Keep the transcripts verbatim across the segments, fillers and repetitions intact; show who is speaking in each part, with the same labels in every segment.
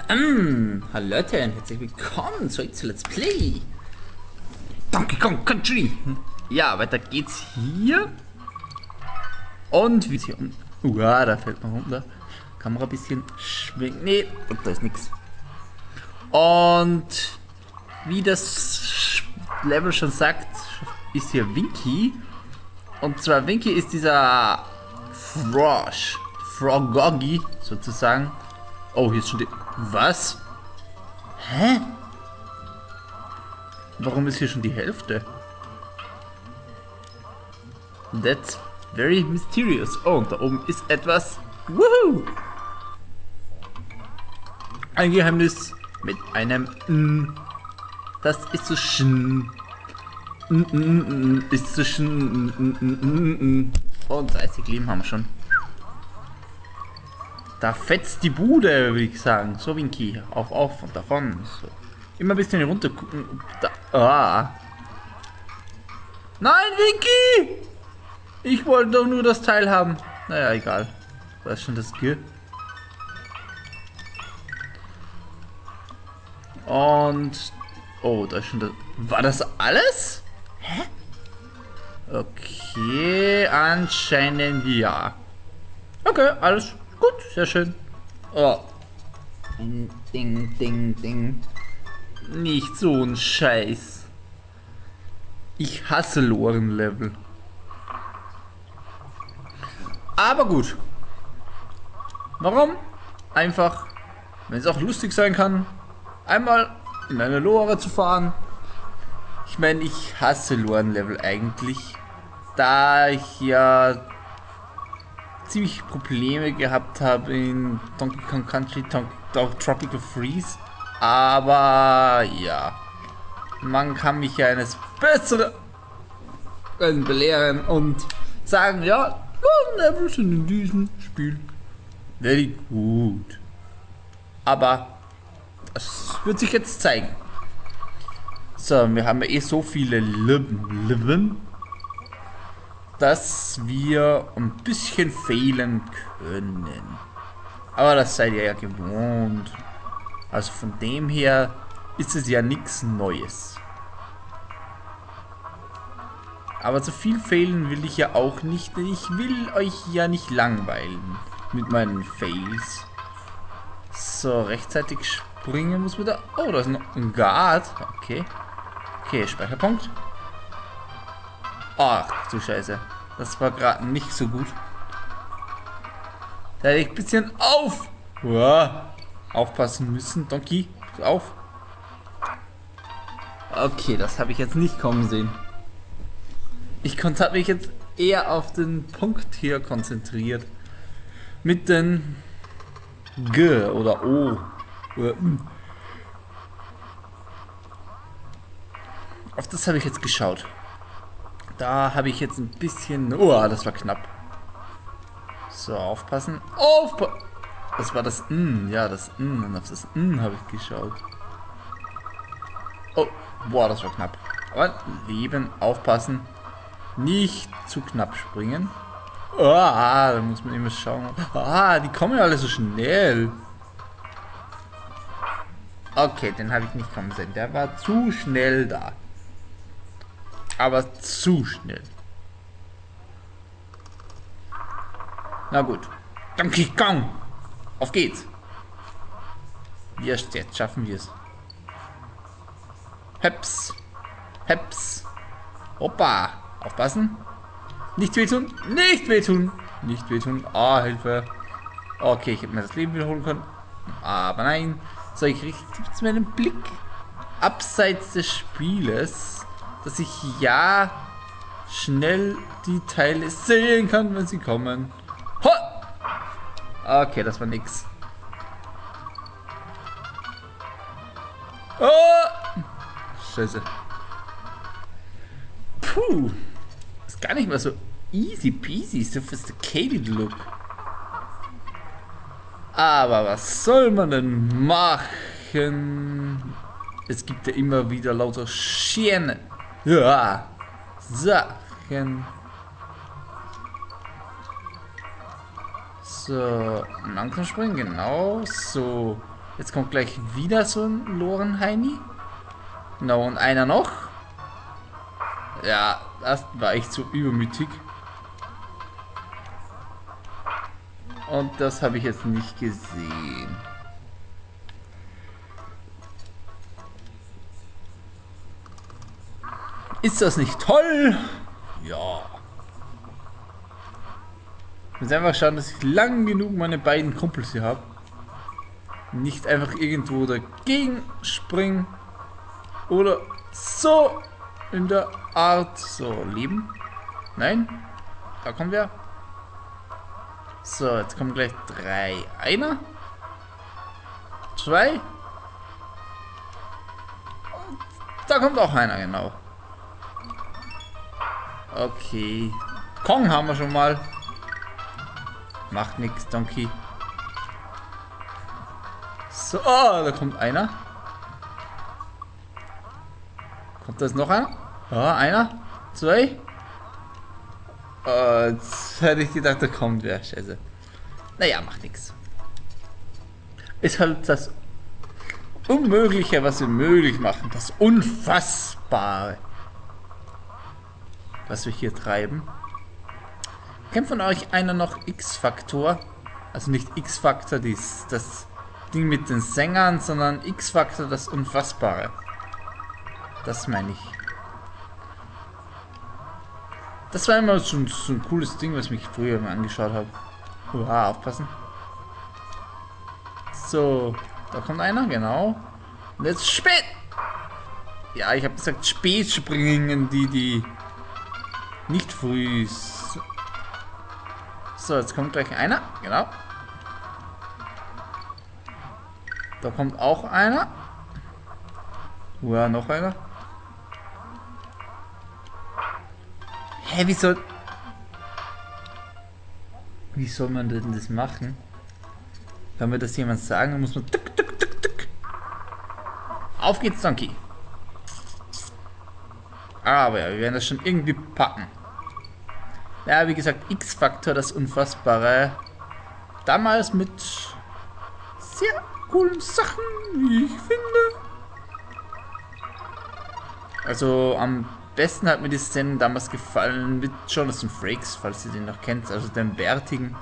Speaker 1: Hallo Leute und herzlich willkommen zurück zu Let's Play Donkey Kong Country. Ja, weiter geht's hier. Und wie es hier unten. Uah, da fällt man runter. Kamera ein bisschen schwingen. Nee, da ist nichts. Und wie das Level schon sagt, ist hier Winky. Und zwar Winky ist dieser Frosch. Frogoggy sozusagen. Oh, hier ist schon die... Was? Hä? Warum ist hier schon die Hälfte? That's very mysterious. Oh, und da oben ist etwas. Woohoo! Ein Geheimnis mit einem N. Das ist so schön. N, n, n, ist so schön. N, n, n, n. Und dreißig Leben haben wir schon. Da fetzt die Bude, würde ich sagen. So, Winky. Auf, auf und davon. So. Immer ein bisschen runter gucken. Da. Ah. Nein, Winky! Ich wollte doch nur das Teil haben. Naja, egal. Da ist schon das Gier. Und... Oh, da ist schon das... War das alles? Hä? Okay, anscheinend ja. Okay, alles gut, sehr schön. Oh. Ding, ding, ding, ding. Nicht so ein Scheiß. Ich hasse Loren-Level. Aber gut. Warum? Einfach, wenn es auch lustig sein kann, einmal in eine Lore zu fahren. Ich meine, ich hasse Loren-Level eigentlich, da ich ja ziemlich Probleme gehabt habe in Donkey Kong Country, Tropical Freeze. Aber ja, man kann mich ja eines Besseren belehren und sagen, ja, Loren-Level sind in diesem Spiel very gut. Aber das wird sich jetzt zeigen. So, wir haben ja eh so viele Leben, dass wir ein bisschen fehlen können. Aber das seid ihr ja gewohnt. Also von dem her ist es ja nichts Neues. Aber zu viel fehlen will ich ja auch nicht, denn ich will euch ja nicht langweilen mit meinen Fails. So, rechtzeitig springen muss man da... Oh, da ist noch ein Guard. Okay. Okay, Speicherpunkt. Ach du Scheiße. Das war gerade nicht so gut. Da hätte ich ein bisschen auf... Uah, aufpassen müssen. Donkey, auf. Okay, das habe ich jetzt nicht kommen sehen. Ich konnte mich jetzt eher auf den Punkt hier konzentriert. Mit den G oder O. Oder M. Auf das habe ich jetzt geschaut. Da habe ich jetzt ein bisschen... Oh, das war knapp. So, aufpassen. Aufpassen! Das war das N. Ja, das N. Und auf das N habe ich geschaut. Oh, boah, das war knapp. Aber Leben, aufpassen. Nicht zu knapp springen. Ah, da muss man immer schauen. Ah, die kommen ja alle so schnell. Okay, den habe ich nicht kommen sehen. Der war zu schnell da. Aber zu schnell. Na gut. Donkey Kong. Auf geht's. Wir jetzt schaffen wir es. Heps. Heps. Hoppa. Aufpassen. Nicht wehtun. Nicht wehtun. Nicht wehtun. Ah, Hilfe. Okay, ich hätte mir das Leben wiederholen können. Aber nein. So, ich richte jetzt meinen Blick abseits des Spieles, dass ich ja schnell die Teile sehen kann, wenn sie kommen. Ho! Okay, das war nix. Oh! Scheiße. Puh. Ist gar nicht mal so easy peasy, sophisticated look. Aber was soll man denn machen? Es gibt ja immer wieder lauter Scherne. Ja, Sachen. So, langsam springen, genau so. Jetzt kommt gleich wieder so ein Lorenheini. Genau, und einer noch. Ja, das war echt so übermütig. Und das habe ich jetzt nicht gesehen. Ist das nicht toll? Ja. Ich muss einfach schauen, dass ich lang genug meine beiden Kumpels hier habe. Nicht einfach irgendwo dagegen springen. Oder so in der Art. So, leben. Nein. Da kommt wer. So, jetzt kommen gleich drei. Einer. Zwei. Und da kommt auch einer, genau. Okay. Kong haben wir schon mal. Macht nichts, Donkey. So, oh, da kommt einer. Kommt da jetzt noch einer? Ja, einer. Zwei. Oh, jetzt hätte ich gedacht, da kommt wer. Scheiße. Naja, macht nichts. Ist halt das Unmögliche, was wir möglich machen. Das Unfassbare, was wir hier treiben. Kennt von euch einer noch X-Factor? Also nicht X-Factor, das Ding mit den Sängern, sondern X-Factor, das Unfassbare. Das meine ich. Das war immer so ein, so ein cooles Ding, was mich früher mal angeschaut habe. Uah, aufpassen. So, da kommt einer, genau. Und jetzt spät! Ja, ich habe gesagt, spät springen die, die nicht früh. So, jetzt kommt gleich einer, genau. Da kommt auch einer. Uah, noch einer. Hä, wie soll... Wie soll man denn das machen? Kann mir das jemand sagen? Dann muss man... Tuk, tuk, tuk, tuk. Auf geht's, Donkey. Aber ja, wir werden das schon irgendwie packen. Ja, wie gesagt, X-Factor, das Unfassbare. Damals mit sehr coolen Sachen, wie ich finde. Also am besten hat mir die Szene damals gefallen mit Jonathan Frakes, falls ihr den noch kennt, also den Bärtigen.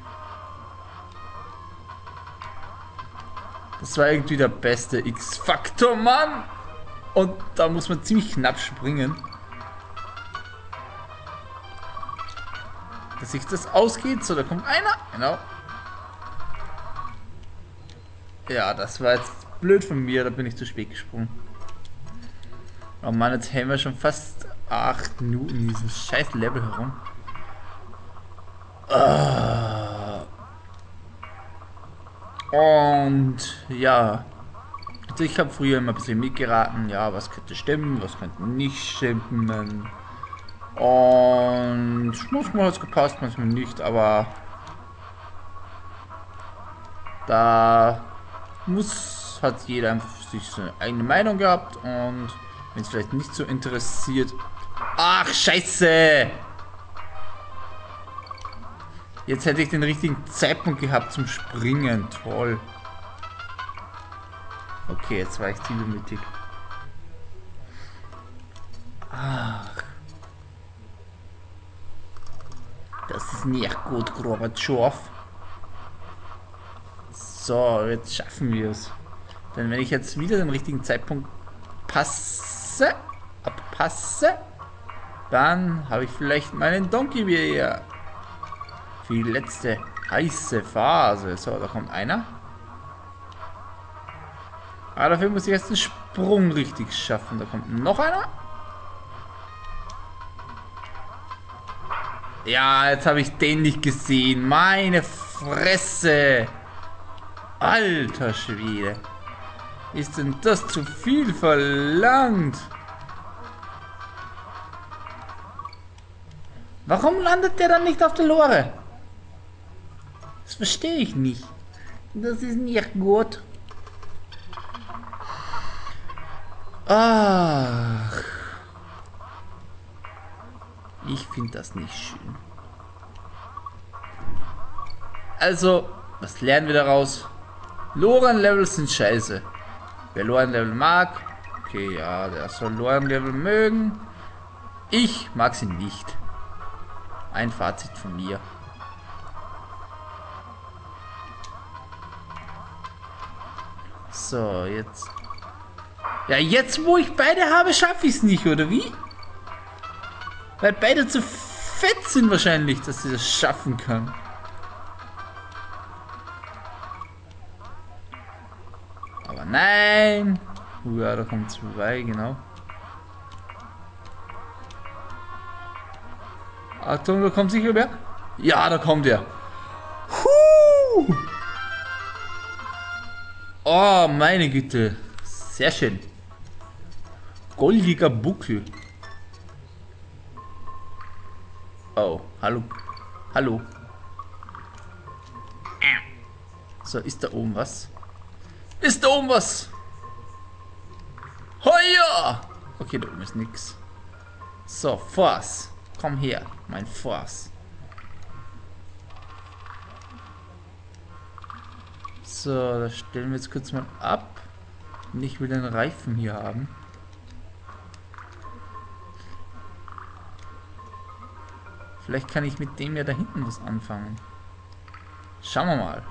Speaker 1: Das war irgendwie der beste X-Factor, Mann! Und da muss man ziemlich knapp springen. Dass sich das ausgeht. So, da kommt einer. Genau. Ja, das war jetzt blöd von mir, da bin ich zu spät gesprungen. Oh Mann, jetzt hängen wir schon fast acht Minuten in diesem scheiß Level herum. Und ja. Also ich habe früher immer ein bisschen mitgeraten, ja, was könnte stimmen, was könnte nicht stimmen. Und manchmal hat es gepasst, manchmal nicht, aber da muss, hat jeder einfach sich seine eigene Meinung gehabt und wenn es vielleicht nicht so interessiert. Ach, scheiße! Jetzt hätte ich den richtigen Zeitpunkt gehabt zum Springen, toll. Okay, jetzt war ich zielmütig. Ach. Das ist nicht gut, Gorbatschow. So, jetzt schaffen wir es. Denn wenn ich jetzt wieder den richtigen Zeitpunkt passe, abpasse, dann habe ich vielleicht meinen Donkey wieder für die letzte heiße Phase. So, da kommt einer. Aber dafür muss ich jetzt den Sprung richtig schaffen. Da kommt noch einer. Ja, jetzt habe ich den nicht gesehen. Meine Fresse. Alter Schwede. Ist denn das zu viel verlangt? Warum landet der dann nicht auf der Lore? Das verstehe ich nicht. Das ist nicht gut. Ach. Ich finde das nicht schön. Also, was lernen wir daraus? Loren-Levels sind scheiße. Wer Loren-Level mag, okay, ja, der soll Loren-Level mögen. Ich mag sie nicht. Ein Fazit von mir. So, jetzt. Ja, jetzt wo ich beide habe, schaffe ich es nicht, oder wie? Weil beide zu fett sind wahrscheinlich, dass sie das schaffen kann. Aber nein. Uh, ja, da kommen zwei, genau. Achtung, da kommt sicher wer. Ja, da kommt er. Huh. Oh, meine Güte. Sehr schön. Goldiger Buckel. Oh, hallo. Hallo. So, ist da oben was? Ist da oben was? Heuer! Okay, da oben ist nix. So, Force. Komm her, mein Force. So, das stellen wir jetzt kurz mal ab. Und ich will den Reifen hier haben. Vielleicht kann ich mit dem ja da hinten was anfangen. Schauen wir mal.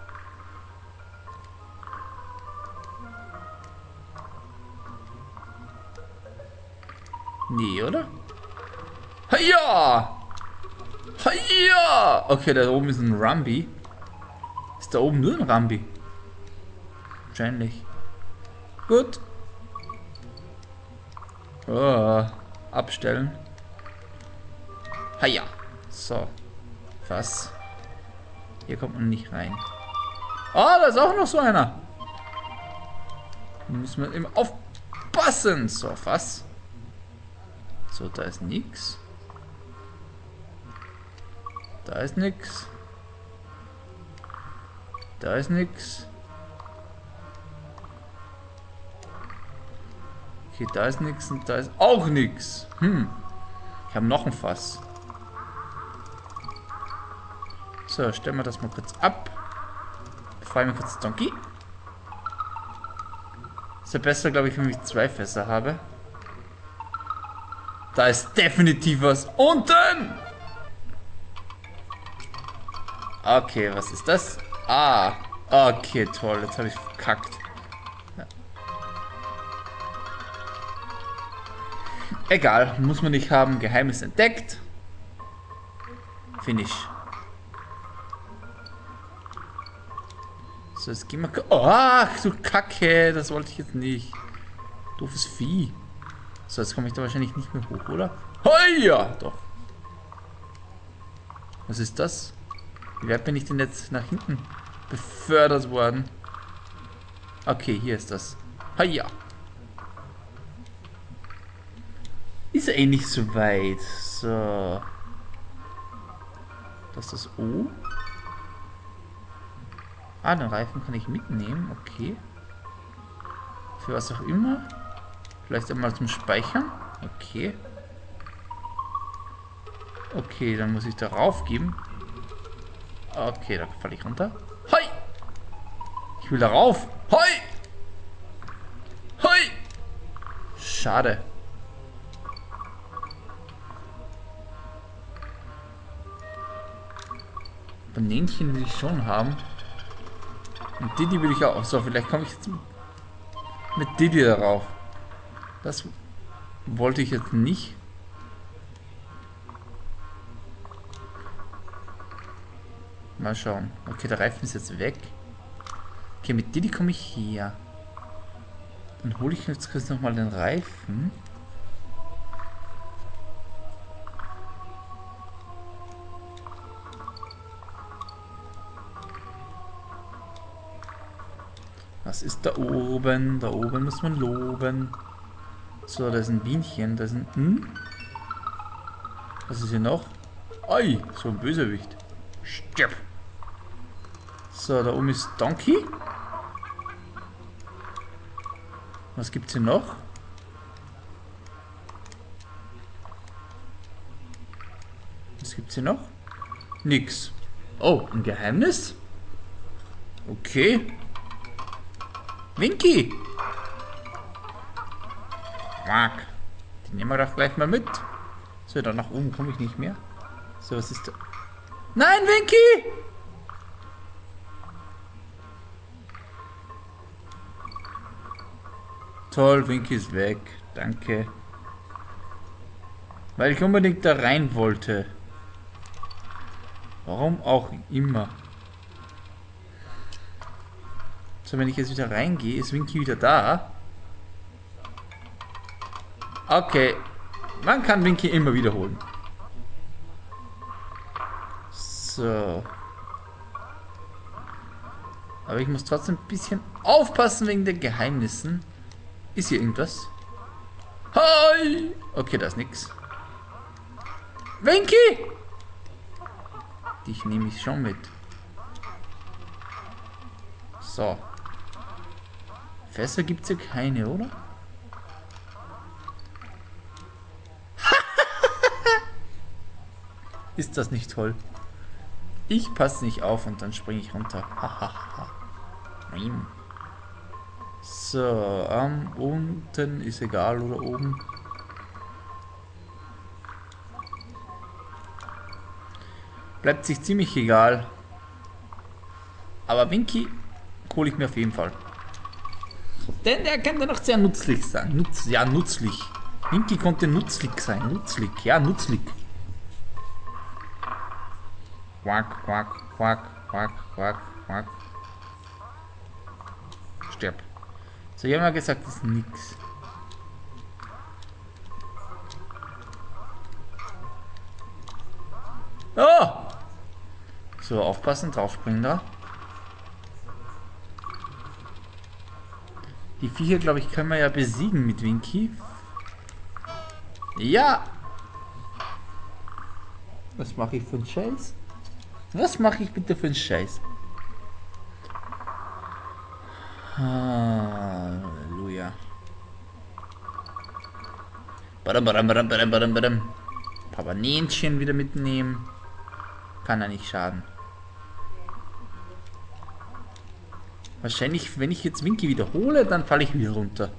Speaker 1: Nee, oder? Hiya! Hiya! Okay, da oben ist ein Rambi. Ist da oben nur ein Rambi? Wahrscheinlich. Gut. Oh, abstellen. Hiya! So. Was? Hier kommt man nicht rein. Ah, da ist auch noch so einer. Da müssen wir immer aufpassen. So, was? So, da ist nix. Da ist nix. Da ist nix. Okay, da ist nix und da ist auch nix. Hm. Ich habe noch ein Fass. So, stellen wir das mal kurz ab. Befreien wir kurz Donkey. Ist ja besser, glaube ich, wenn ich zwei Fässer habe. Da ist definitiv was unten. Okay, was ist das? Ah, okay, toll. Jetzt habe ich verkackt. Ja. Egal, muss man nicht haben. Geheimnis entdeckt. Finish. So, jetzt gehen wir... Oh, ach, du Kacke. Das wollte ich jetzt nicht. Doofes Vieh. So, jetzt komme ich da wahrscheinlich nicht mehr hoch, oder? Heia! Doch. Was ist das? Wie weit bin ich denn jetzt nach hinten befördert worden? Okay, hier ist das. Heia! Ist eh nicht so weit. So. Das ist das O. Ah, den Reifen kann ich mitnehmen. Okay. Für was auch immer. Vielleicht einmal zum Speichern. Okay. Okay, dann muss ich darauf geben. Okay, da falle ich runter. Hoi! Ich will darauf. Hoi! Hoi! Schade. Banänchen will ich schon haben. Und Diddy will ich auch. So, vielleicht komme ich jetzt mit Diddy darauf. Das wollte ich jetzt nicht. Mal schauen. Okay, der Reifen ist jetzt weg. Okay, mit Diddy komme ich hier. Dann hole ich jetzt kurz nochmal den Reifen. Was ist da oben? Da oben muss man loben. So, da ist ein Bienchen. Da ist ein... Hm? Was ist hier noch? Ei, so ein Bösewicht. Stirb! So, da oben ist Donkey. Was gibt's hier noch? Was gibt's hier noch? Nix. Oh, ein Geheimnis? Okay. Winky! Quack. Den nehmen wir doch gleich mal mit. So, dann nach oben komme ich nicht mehr. So, was ist da? Nein, Winky! Toll, Winky ist weg. Danke. Weil ich unbedingt da rein wollte. Warum auch immer. So, wenn ich jetzt wieder reingehe, ist Winky wieder da. Okay. Man kann Winky immer wiederholen. So. Aber ich muss trotzdem ein bisschen aufpassen wegen den Geheimnissen. Ist hier irgendwas? Hi! Okay, da ist nichts. Winky! Dich nehme ich schon mit. So. Fässer gibt es ja keine, oder? Ist das nicht toll? Ich passe nicht auf und dann springe ich runter. Hahaha. So, ähm, unten ist egal oder oben. Bleibt sich ziemlich egal. Aber Winky hole ich mir auf jeden Fall. Denn der könnte noch sehr nützlich sein. Nutz, ja, nützlich. Winky konnte nützlich sein. Nützlich, ja, nützlich. Quack, quack, quack, quack, quack, quack. Stirb. So, ich habe mal gesagt, das ist nix. Oh! So, aufpassen, draufspringen da. Die Viecher, glaube ich, können wir ja besiegen mit Winky. Ja! Was mache ich für einen Scheiß? Was mache ich bitte für einen Scheiß? Halleluja. Badam, badam, badam, badam, badam, badam. Ein paar Banänchen wieder mitnehmen. Kann ja nicht schaden. Wahrscheinlich, wenn ich jetzt Winky wiederhole, dann falle ich wieder runter.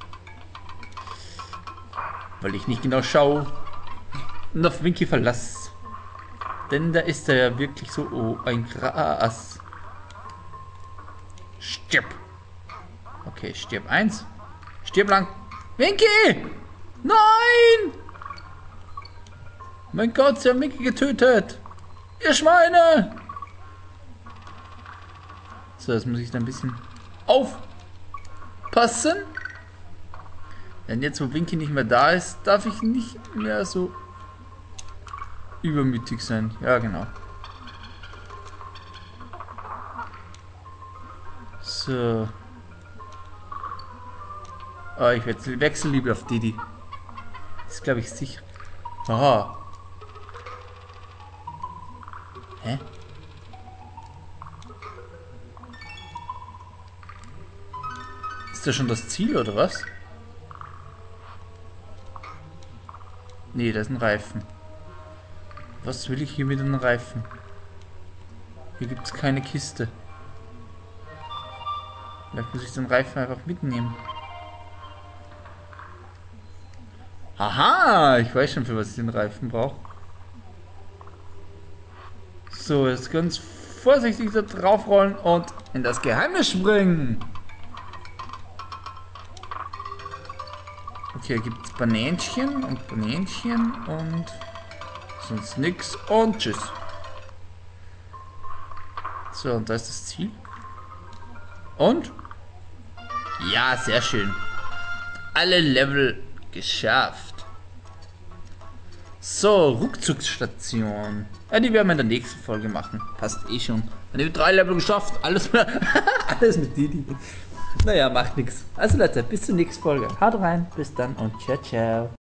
Speaker 1: Weil ich nicht genau schaue und auf Winky verlasse. Denn da ist er ja wirklich so, oh, ein Gras. Stirb. Okay, stirb eins. Stirb lang. Winky! Nein! Mein Gott, sie haben Winky getötet. Ihr Schweine! So, das muss ich dann ein bisschen aufpassen. Denn jetzt, wo Winky nicht mehr da ist, darf ich nicht mehr so übermütig sein. Ja, genau. So. Oh, ich wechsle, wechsle lieber auf Didi. Das ist, glaube ich, sicher. Aha. Hä? Ist das schon das Ziel, oder was? Nee, das ist ein Reifen. Was will ich hier mit einem Reifen? Hier gibt es keine Kiste. Vielleicht muss ich den Reifen einfach mitnehmen. Aha, ich weiß schon, für was ich den Reifen brauche. So, jetzt ganz vorsichtig da draufrollen und in das Geheimnis springen. Okay, hier gibt es Banänchen und Banänchen und sonst nix und tschüss. So, und da ist das Ziel. Und? Ja, sehr schön. Alle Level geschafft. So, Rückzugsstation. Ja, die werden wir in der nächsten Folge machen. Passt eh schon. Dann haben wir drei Level geschafft. Alles, alles mit Didi. Naja, macht nichts. Also Leute, bis zur nächsten Folge. Haut rein, bis dann und ciao, ciao.